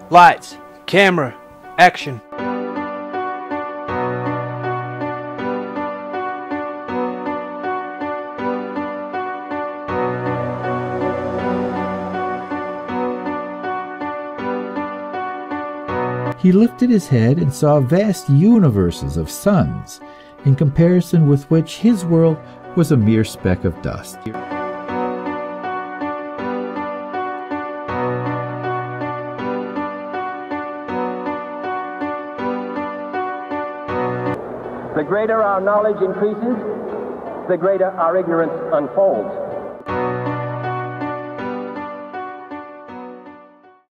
Lights, camera, action. He lifted his head and saw vast universes of suns, in comparison with which his world was a mere speck of dust. The greater our knowledge increases, the greater our ignorance unfolds.